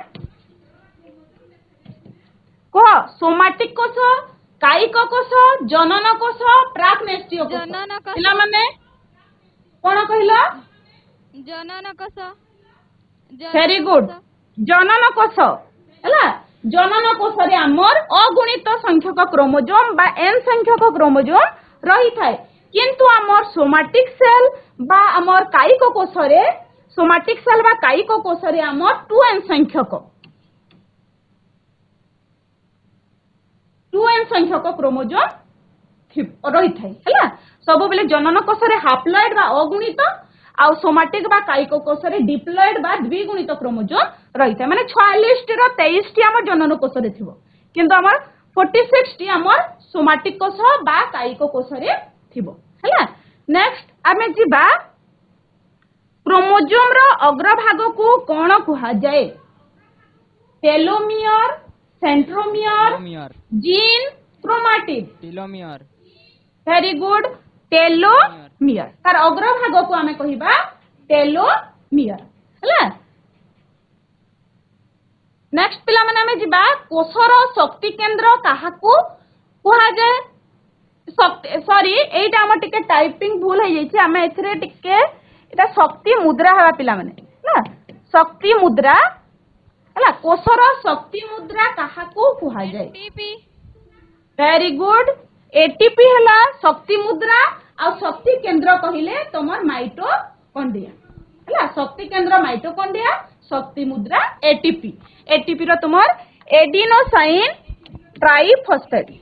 कह सोमाटिक कोष कायिक कोष जनन कोष प्राक्नेस्टीय कोष जनन कोष। पिला माने कोन कहिला जनन कोष वेरी गुड जनन कोष हला जनन कोष रे हमर अगुणित संख्यक क्रोमोजोम बा n संख्यक क्रोमोजोम रही थाए किंतु हमर सोमाटिक सेल बा हमर कायिक कोष रे सोमाटिक सेल बा कायिक कोष रे हमर 2n संख्यक 2n संख्यक क्रोमोजोम रही थाए हला सब बेले जनन कोष रे हाप्लॉइड बा अगुणित आ सोमाटिक बा कायिक कोष रे डिप्लॉइड बा द्विगुणित क्रोमोजोम रही थाए माने 46 टी रो 23 टी हमर जनन कोष रे थिबो किंतु हमर 46 टी हमर सोमाटिक कोष बा कायिक कोष रे थिबो हला नेक्स्ट आमे जिबा क्रोमोजोम रो अग्रभाग को कोन कुहा जाए telomere centromere telomere gene chromatid telomere very good telomere तार अग्रभाग को आमे कहिबा टेलोमियर हला नेक्स्ट पिला माने आमे जिबा कोषर शक्ति केंद्र काहाकू कुहा जाए सॉरी एटा हम टिके टाइपिंग भूल है जाइछि आमे एथरे टिके एटा शक्ति मुद्रा हवा पिला माने ना शक्ति मुद्रा हला कोषर शक्ति मुद्रा काहाकू कुहा जाए टीपी वेरी गुड एटीपी हला शक्ति मुद्रा आ शक्ति केंद्र कहिले तमर माइटोकॉन्ड्रिया हला शक्ति केंद्र माइटोकॉन्ड्रिया शक्ति मुद्रा एटीपी एटीपी रो तमर एडिनोसाइन ट्राइफॉस्फेट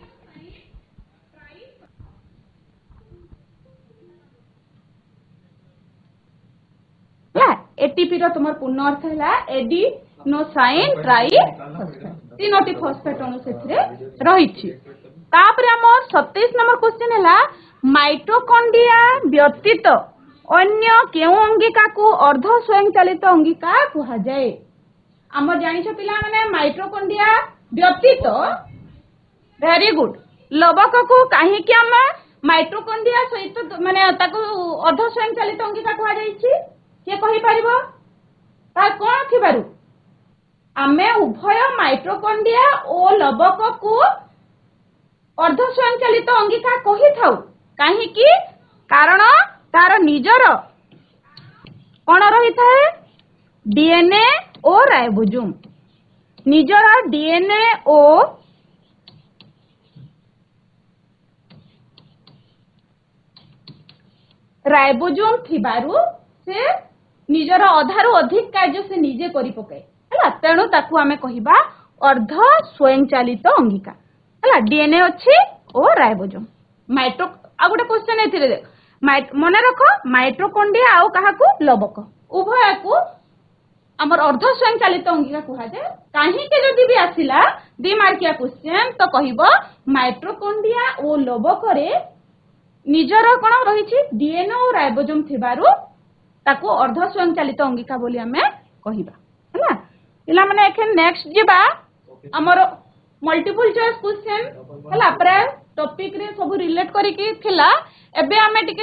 एटीपी रो तुमर पूर्ण अर्थ है एडिनोसाइन ट्राइफॉस्फेट तीनोटी फॉस्फेट अणु सेथिरे रहिछि तापरे हमर 27 नंबर क्वेश्चन हैला माइटोकॉन्ड्रिया व्यतीत अन्य केउ अंगिका को अर्ध स्वयंचालित अंगिका कुहा जाए हमर जानिछ पिला माने माइटोकॉन्ड्रिया व्यतीत वेरी गुड लवक को काहे कि हम माइटोकॉन्ड्रिया सहित माने ताको अर्ध स्वयंचालित अंगिका कुहा जाइछि के कहि परिबो ता कोन थिबारु आमे उभय माइटोकॉन्ड्रिया ओ लवक को अर्ध स्वयंचालित अंगिका कहि थाउ काहे कि कारण तार निजर कोन रही थाए डीएनए ओ राइबोसोम निजर डीएनए ओ राइबोसोम थिबारु से निजर अधारु अधिक कार्य से निजे करि पकाए हला तेणु ताकू आमे कहिबा अर्ध स्वयंचालित अंगिका हला डीएनए अछि ओ राइबोसोम माइटो आ गोटे क्वेश्चन एथिरे देख मने रखो माइटोकॉन्ड्रिया आउ काहाकू लवक उभय को हमर अर्ध स्वयंचालित अंगिका कुहा जाय काहे के जदी भी आसिला 2 मार्किया क्वेश्चन तो कहिबो माइटोकॉन्ड्रिया ओ लवक रे निजर कोन रहिछि डीएनए ओ राइबोसोम थिबारु ताको अर्ध स्वयंचालित अंगिका बोली हमें कहिबा हैना पिला माने एखन नेक्स्ट जिबा हमर मल्टीपल चॉइस क्वेश्चन हला प्राय टॉपिक रे सब रिलेट करी की थिला एबे हमें टिके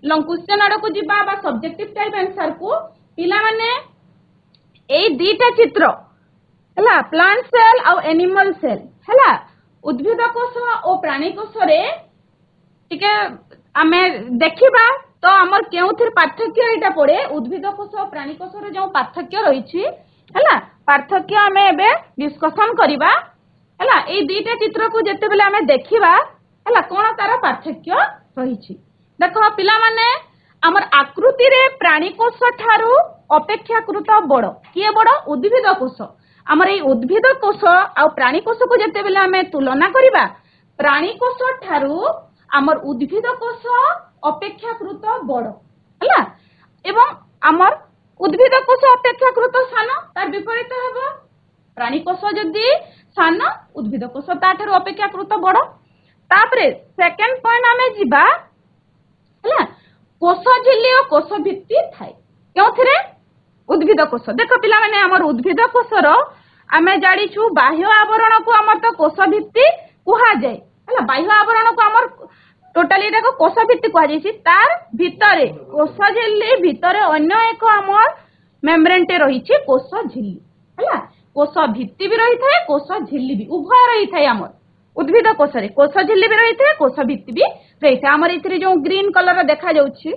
लॉन्ग क्वेश्चन आड़ को जीवा बा सब्जेक्टिव टाइप आंसर को पिला माने एई दीटा चित्र हला प्लांट सेल और एनिमल सेल हला उद्भिद कोष और प्राणी कोष रे टिके आमे देखिबा तो हमर केउथिर पार्थक्य एटा पड़े उद्भिद कोष और प्राणी कोष रे जो पार्थक्य रहिछि हला पार्थक्य आमे एबे डिस्कशन करिबा हला एई दीटा चित्र को जते बेले आमे देखिबा हला कोन तार पार्थक्य रहिछि देखो पिला माने हमर आकृति रे प्राणी कोष ठारू अपेक्षाकृत बड़ किए बड़ उद्भिद कोष हमर एई उद्भिद कोष आ प्राणी कोष को जते बेले आमे तुलना करिबा प्राणी कोष ठारू हमर उद्भिद कोष अपेक्षाकृत बड़ हला एवं हमर उद्भिद कोष अपेक्षाकृत सान तार विपरीत हेबो प्राणी कोष जदी सान उद्भिद कोष ताठारू अपेक्षाकृत बड़ तापरे सेकंड पॉइंट आमे जिबा हला कोष झिल्ली और कोष भित्ति थाए केउथिरे उद्भिद कोष देखो पिला माने हमर उद्भिद कोषर आमे जानिछु बाह्य आवरण को हमर तो कोष भित्ति कुहा जाय हला बाह्य आवरण को हमर टोटली देखो कोष भित्ति कुहा जायछि तार भितरे कोष झिल्ली भितरे अन्य एक हमर मेम्ब्रेन टे रहिछि कोष झिल्ली हला कोष भित्ति भी रही थाए कोष झिल्ली भी उभय रही थाए हमर उद्भिद कोष रे कोष झिल्ली भी रही थाए कोष भित्ति भी रही थाए हमर इथिरे जो ग्रीन कलर देखा जाउछि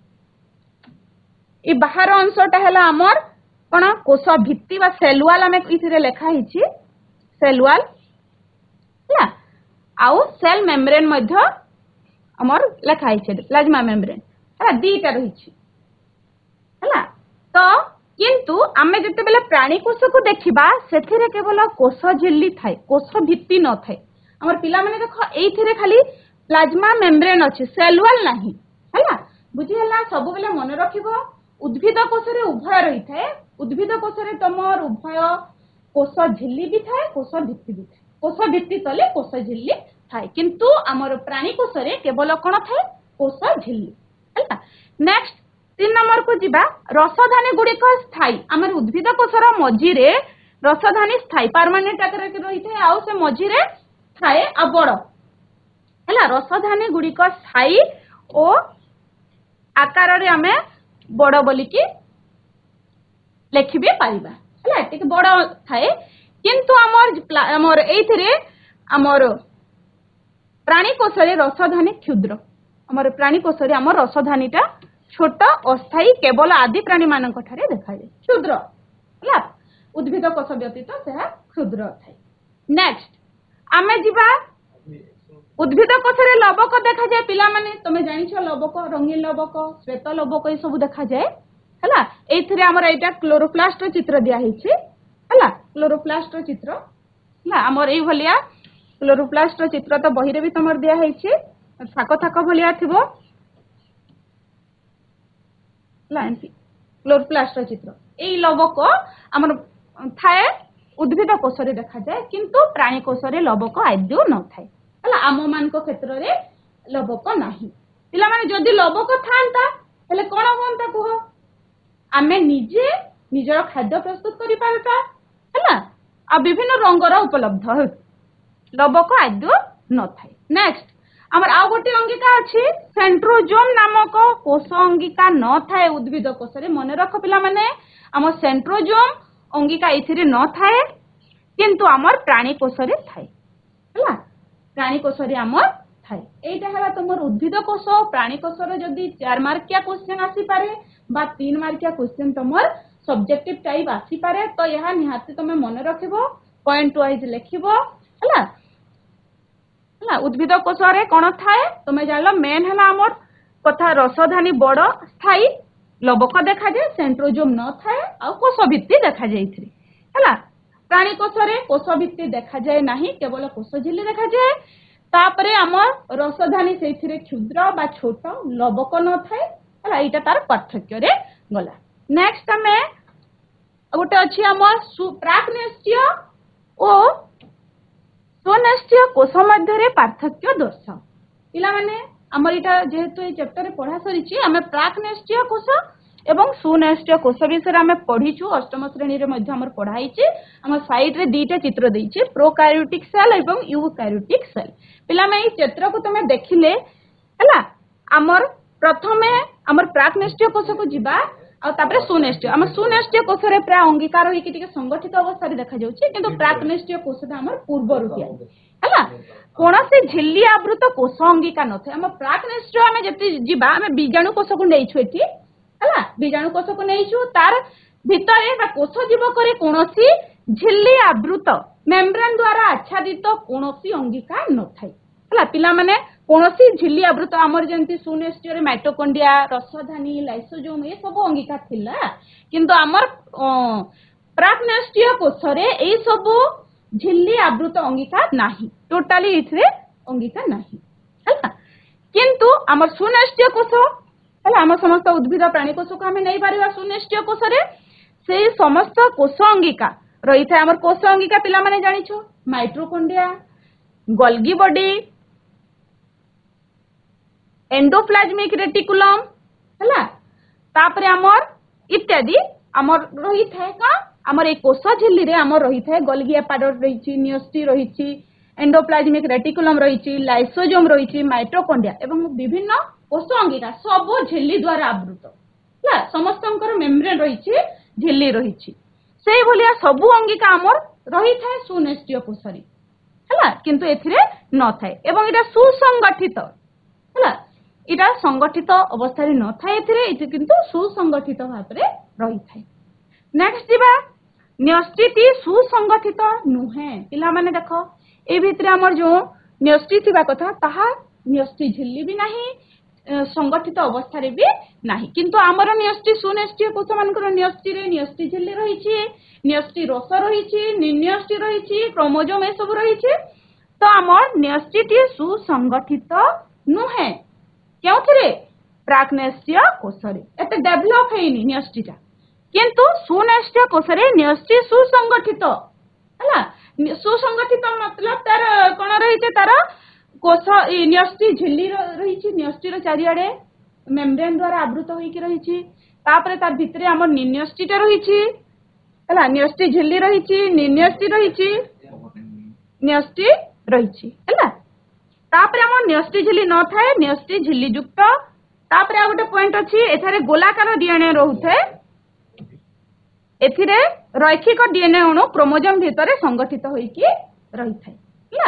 ई बाहर अंशटा हला हमर कोन कोष भित्ति बा सेल वॉल हमें इथिरे लेखा हिछि सेल वॉल हला आउ सेल मेम्ब्रेन मध्य हमर लेखा हिछि प्लाज्मा मेम्ब्रेन हला दीटा रहिछि हला तो किंतु आमे जते बेले प्राणी कोष को देखिबा सेथिरे केवल कोष झिल्ली थाए कोष भित्ति न थाए हमर पिला माने देखो एइथिरे खाली प्लाज्मा मेम्ब्रेन अछि सेल वॉल नाही हला बुझी हला सब बेले मन रखिबो उद्भिद कोष रे उभय रही थाए उद्भिद कोष रे तमर उभय कोष झिल्ली भी थाए कोष भित्ति भी थाए कोष भित्ति तले कोष झिल्ली थाए किंतु हमर प्राणी कोष रे केवल कोन थाए कोष झिल्ली हला नेक्स्ट 3 नंबर को जीवा रसधानी गुड़िक स्थायी आम उद्भिद कोषर मझी रे रसधानी स्थायी परमानेंट आकार रही थे आउ से मझी रे थाए आ बड़ है रसधानी गुड़िक स्थायी और आकार रे आमे बड़ बोलिकी लेखि भी पारिबा है टिक बड़ थाए किंतु आमर एइथिरे आमर प्राणी कोष रे रसधानी क्षुद्र आमर प्राणी कोष रे आमर रसधानीटा छोट अस्थायी केवल आदि प्राणी मानक ठारे देखा जाए क्षुद्र है उद्भिद कोष व्यतीत से क्षुद्र थाए नेक्स्ट आमे जीवा उद्भिद कोष रे लवक देखा जाए पिला माने तमे जानिछ लवक रंगीन लवक श्वेत लवक ए सब देखा जाए हैला एथिरे हमर एटा क्लोरोप्लास्ट चित्र दिया हिछि हैला क्लोरोप्लास्ट चित्र हैला हमर एई भलिया क्लोरोप्लास्ट चित्र तो बहिरे भी तमर दिया हिछि थाक थाक भलिया थिबो लाइनसी क्लोरोप्लास्ट चित्र एई लवक हमर थाए उद्भिद कोष रे देखा जाए किंतु प्राणी कोष रे लवक आद्य न थाए हला आम मान को क्षेत्र रे लवक नाही पिला माने जदी लवक थांता हेले कोन होंता कुह आमे निजे निजर खाद्य प्रस्तुत करि पारता हला आ विभिन्न रंगर उपलब्ध लवक आद्य न थाए नेक्स्ट हमर आ गोटी अंगिका अछि सेंट्रोजोम नामक कोष अंगिका न थाए उद्भिद कोष रे मने रख पिला माने हम सेंट्रोजोम अंगिका इथिरे न थाए किंतु हमर प्राणी कोष रे थाए हला प्राणी कोष रे हमर थाए एटा हला तमर उद्भिद कोष प्राणी कोष रे जदी 4 मार्किया क्वेश्चन आसी पारे बा 3 मार्किया क्वेश्चन तमर सब्जेक्टिव टाइप आसी पारे तो यहा निहाती तमे मने रखिबो पॉइंट वाइज लेखिबो हला हला उद्भिद कोष रे कोन थाए तमे जानलो मेन हला हमर कथा रसधानी बड़ स्थायी लवक देखा जाए सेंट्रोजोम न थाए आ कोष भित्ति देखा जाइथि हला प्राणी कोष रे कोष भित्ति देखा जाए नाही केवल कोष झिल्ली देखा जाए तापरे हमर रसधानी सेथिरे क्षुद्र बा छोट लवक न थाए हला एटा तार पार्थक्य रे गला नेक्स्ट हमें गोटे अछि हमर प्राकनेस्टीय ओ सुनेस्टीय कोष मध्य रे पार्थक्य दर्शाओ पिला माने हमर इटा जेहेतु ए चैप्टर रे पढ़ा सरिछि हमें प्राकनेस्टीय कोष एवं सुनेस्टीय कोष विषय हमें पढ़ीछु अष्टम श्रेणी रे मध्य हमर पढ़ाइछि हमर साइड रे दीटा चित्र देइछि प्रोकार्योटिक सेल एवं यूकार्योटिक सेल पिला माने ई चित्र को तमे देखिले हला हमर प्रथमे हमर प्राकनेष्ट्रीय कोष को जिबा आ तापर सुनेष्ट्रीय हमर सुनेष्ट्रीय कोष रे प्राय अंगीकार होई कि टिके संगठित अवस्था रे देखा जाउची किंतु प्राकनेष्ट्रीय कोष ता हमर पूर्व रुपिया हला कोनसे झिल्ली आवृत कोष अंगीकार नथे हम प्राकनेष्ट्रीय हमें जति जिबा हमें बीजाणु कोष को नेइछु एठी हला बीजाणु कोष को नेइछु तार भितरे बा कोष जीव करे कोनसी झिल्ली आवृत मेम्ब्रेन द्वारा आच्छादित कोनसी अंगीकार नथाय हला पिला माने कोनसी झिल्ली आवृत हमर जेंति सुनेष्ट्रीय माइटोकॉन्ड्रिया रसधानी लाइसोसोम ये सब अंगीकार थिला किंतु हमर प्राकनेष्ट्रीय कोष रे एई सब झिल्ली आवृत अंगीकार नाही टोटाली इथरे अंगीकार नाही हला किंतु हमर सुनेष्ट्रीय कोष हला हम समस्त उद्भिद प्राणी कोष को हमें नहीं पारिबा सुनेष्ट्रीय कोष रे से समस्त कोष अंगीकार रही था हमर कोष अंगीकार पिला माने जानिछो mitochondria Golgi body endoplasmic reticulum हला तापरे हमर इत्यादि हमर रही थाए का हमर ए कोष झिल्ली रे हमर रही थाए गोल्गी एपाडर रहिछि नियोस्टी रहिछि एंडोप्लाज्मिक रेटिकुलम रहिछि लाइसोसोम रहिछि माइटोकॉन्ड्रिया एवं विभिन्न कोष अंगीकार सब झिल्ली द्वारा आवृत हला समस्तंकर मेम्ब्रेन रहिछि झिल्ली रहिछि सेही भलिया सब अंगीकार हमर रही थाए सुनेष्ट्रीय कोष रे हला किंतु एथिरे न थाए एवं इटा सुसंगठित हला इटा संगठित अवस्था रे न थाए एथिरे इति किंतु सुसंगठित भाबरे रही थाए नेक्स्ट दिबा न्यष्टिति सुसंगठित नुहे पिला माने देखो ए भितरे हमर जो न्यष्टि थिबा कथा ताहा न्यष्टि झिल्ली भी नाही संगठित अवस्था रे भी नाही किंतु हमर न्यष्टि सुनेष्ट्रीय कोष मानकर न्यष्टि रे न्यष्टि झिल्ली रहिछि न्यष्टि रस रहिछि निन्यष्टि रहिछि क्रोमोसोम ए सब रहिछि तो हमर न्यष्टिति सुसंगठित नुहे केउथरे प्राकनेष्ट्रीय कोष रे एते डेवलप हेइनी न्यष्टिटा किंतु सुनेष्ट्रीय कोष रे न्यष्टि सुसंगठित हला सुसंगठित मतलब तार कोन रहिছে तार कोष न्यष्टि झिल्ली रहिछि न्यष्टि रो चारियाडे मेम्ब्रेन द्वारा आवृत होई कि रहिछि तापरे तार भितरे हमर निन्यष्टिटा रहिछि हला न्यष्टि झिल्ली रहिछि निन्यष्टि रहिछि न्यष्टि रहिछि हला तापरे हमर न्यष्टि झिल्ली न थाए न्यष्टि झिल्ली युक्त तापरे आ गोटे पॉइंट अछि एथारे गोलाकार डीएनए रहुथे एथिरे रैखिक डीएनए अणु क्रोमोसोम भितरे संगठित होई कि रही थाए हला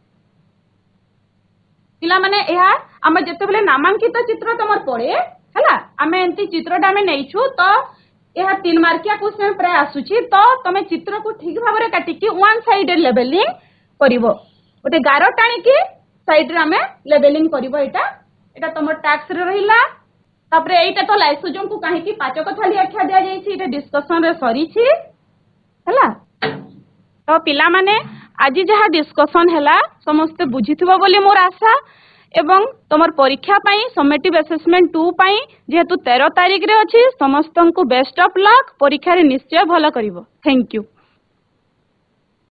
पिला माने एहा हम जते बेले नामांकित चित्र तमर पड़े हला आमे एंती चित्रटा आमे नैछु तो एहा 3 मार्किया क्वेश्चन प्राय आसुची तो तमे चित्र को ठीक भाबरे काटी कि वन साइड लेवलिंग करिवो ओटे गारो टाणी कि साइड रे आमे लेवलिंग करिवो एटा तमर टास्क रे रहिला तापरे एटा तो लाइसोसोम को काहे कि पाचक थाली आख्या दिया जाई छी एटा डिस्कशन रे सरी छी हला तो पिला माने आज जहाँ डिस्कशन हैला समस्त बुझिथिबो बोली मोर आशा एवं तमर परीक्षा पाई समेटिव असेसमेंट 2 पाई जेहेतु 13 तारिख रे अछि समस्तन को बेस्ट ऑफ लक परीक्षा रे निश्चय भलो करिवो थैंक यू।